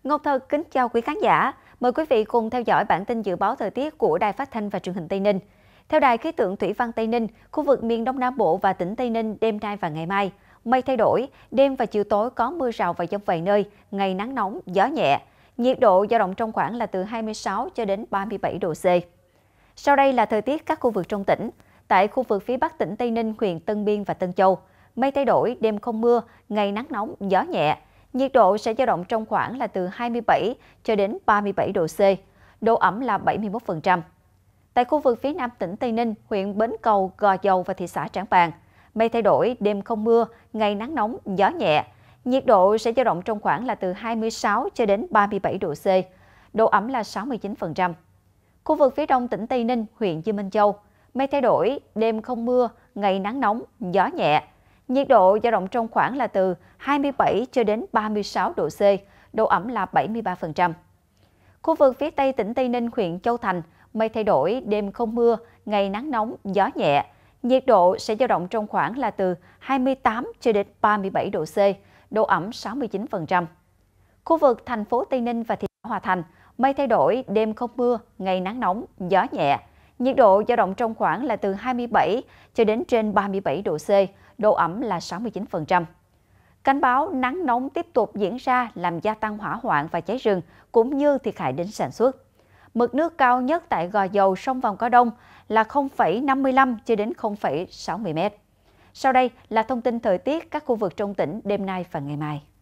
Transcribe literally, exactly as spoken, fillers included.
Ngọc Thật kính chào quý khán giả. Mời quý vị cùng theo dõi bản tin dự báo thời tiết của Đài Phát thanh và Truyền hình Tây Ninh. Theo Đài khí tượng thủy văn Tây Ninh, khu vực miền Đông Nam Bộ và tỉnh Tây Ninh đêm nay và ngày mai, mây thay đổi, đêm và chiều tối có mưa rào và dông vài nơi, ngày nắng nóng, gió nhẹ. Nhiệt độ dao động trong khoảng là từ hai mươi sáu cho đến ba mươi bảy độ C. Sau đây là thời tiết các khu vực trong tỉnh. Tại khu vực phía Bắc tỉnh Tây Ninh, huyện Tân Biên và Tân Châu, mây thay đổi, đêm không mưa, ngày nắng nóng, gió nhẹ. Nhiệt độ sẽ dao động trong khoảng là từ hai mươi bảy cho đến ba mươi bảy độ C, độ ẩm là bảy mươi mốt phần trăm. Tại khu vực phía Nam tỉnh Tây Ninh, huyện Bến Cầu, Gò Dầu và thị xã Trảng Bàng, mây thay đổi, đêm không mưa, ngày nắng nóng, gió nhẹ. Nhiệt độ sẽ dao động trong khoảng là từ hai mươi sáu cho đến ba mươi bảy độ C, độ ẩm là sáu mươi chín phần trăm. Khu vực phía Đông tỉnh Tây Ninh, huyện Dương Minh Châu, mây thay đổi, đêm không mưa, ngày nắng nóng, gió nhẹ. Nhiệt độ dao động trong khoảng là từ hai mươi bảy cho đến ba mươi sáu độ C, độ ẩm là bảy mươi ba phần trăm. Khu vực phía Tây tỉnh Tây Ninh, huyện Châu Thành, mây thay đổi, đêm không mưa, ngày nắng nóng, gió nhẹ. Nhiệt độ sẽ dao động trong khoảng là từ hai mươi tám cho đến ba mươi bảy độ C, độ ẩm sáu mươi chín phần trăm. Khu vực thành phố Tây Ninh và thị xã Hòa Thành, mây thay đổi, đêm không mưa, ngày nắng nóng, gió nhẹ. Nhiệt độ dao động trong khoảng là từ hai mươi bảy cho đến trên ba mươi bảy độ C, độ ẩm là sáu mươi chín phần trăm. Cảnh báo nắng nóng tiếp tục diễn ra làm gia tăng hỏa hoạn và cháy rừng cũng như thiệt hại đến sản xuất. Mực nước cao nhất tại Gò Dầu, sông Vàm Cỏ Đông là không phẩy năm mươi lăm cho đến không phẩy sáu mươi mét. Sau đây là thông tin thời tiết các khu vực trong tỉnh đêm nay và ngày mai.